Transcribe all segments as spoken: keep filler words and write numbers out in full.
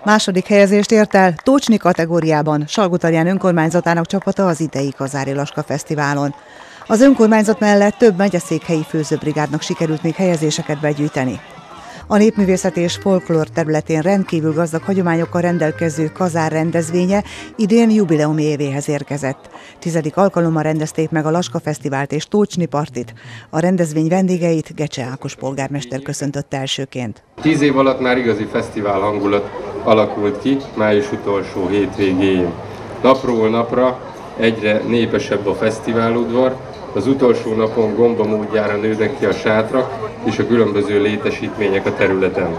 Második helyezést ért el Tócsni kategóriában Salgótarján önkormányzatának csapata az idei Kazári Laska Fesztiválon. Az önkormányzat mellett több megyeszékhelyi főzőbrigádnak sikerült még helyezéseket begyűjteni. A népművészet és folklór területén rendkívül gazdag hagyományokkal rendelkező Kazár rendezvénye idén jubileumi évéhez érkezett. Tizedik alkalommal rendezték meg a Laska Fesztivált és Tócsni partit. A rendezvény vendégeit Gecse Ákos polgármester köszöntötte elsőként. Tíz év alatt már igazi fesztivál hangulat alakult ki május utolsó hétvégéjén. Napról napra egyre népesebb a fesztiváludvar, az utolsó napon gomba módjára nőnek ki a sátrak és a különböző létesítmények a területen.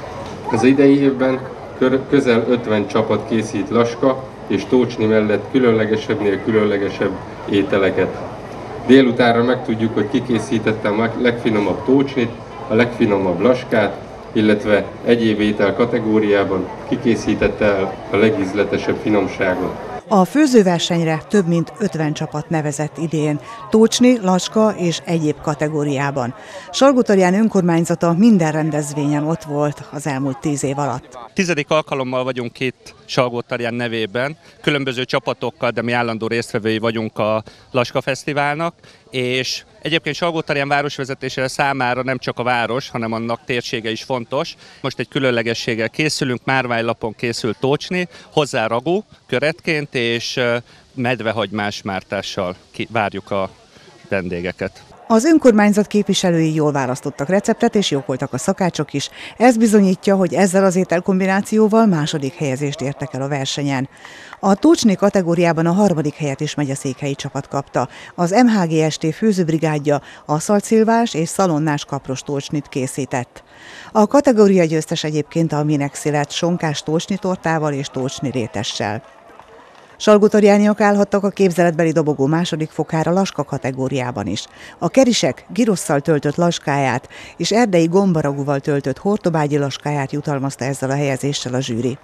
Az idei évben közel ötven csapat készít Laska és Tócsni mellett különlegesebbnél különlegesebb ételeket. Délutánra megtudjuk, hogy ki készítette a legfinomabb tócsnit, a legfinomabb laskát, illetve egyéb étel kategóriában kikészítette el a legízletesebb finomságot. A főzőversenyre több mint ötven csapat nevezett idén, Tócsni, Laska és egyéb kategóriában. Salgótarján önkormányzata minden rendezvényen ott volt az elmúlt tíz év alatt. Tizedik alkalommal vagyunk itt Salgótarján nevében, különböző csapatokkal, de mi állandó résztvevői vagyunk a Laska Fesztiválnak, és egyébként Salgótarján városvezetésére számára nem csak a város, hanem annak térsége is fontos. Most egy különlegességgel készülünk, márványlapon készült Tócsni, hozzá ragú köretként, és medvehagymás mártással várjuk a vendégeket. Az önkormányzat képviselői jól választottak receptet, és jók voltak a szakácsok is. Ez bizonyítja, hogy ezzel az ételkombinációval második helyezést értek el a versenyen. A Tócsni kategóriában a harmadik helyet is megyeszékhelyi csapat kapta. Az em há gé es té főzőbrigádja aszaltszilvás és szalonnás kapros tócsnit készített. A kategória győztes egyébként a Minexi lett sonkás tócsni tortával és tócsni rétessel. Salgótarjániak állhattak a képzeletbeli dobogó második fokára Laska kategóriában is. A kerisek girosszal töltött laskáját és erdei gombaragúval töltött hortobágyi laskáját jutalmazta ezzel a helyezéssel a zsűri.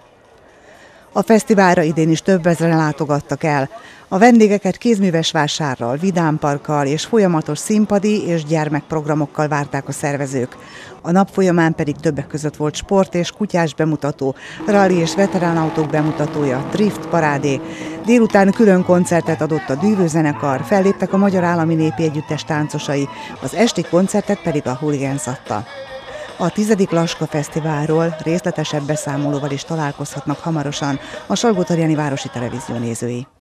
A fesztiválra idén is több ezren látogattak el. A vendégeket kézműves vásárral, vidámparkkal és folyamatos színpadi és gyermekprogramokkal várták a szervezők. A nap folyamán pedig többek között volt sport és kutyás bemutató, rally és veteránautók bemutatója, drift parádé. Délután külön koncertet adott a Dűvőzenekar, felléptek a Magyar Állami Népi Együttes táncosai, az esti koncertet pedig a Hooligans adta. A tizedik Laska Fesztiválról részletesebb beszámolóval is találkozhatnak hamarosan a Salgótarjáni Városi Televízió nézői.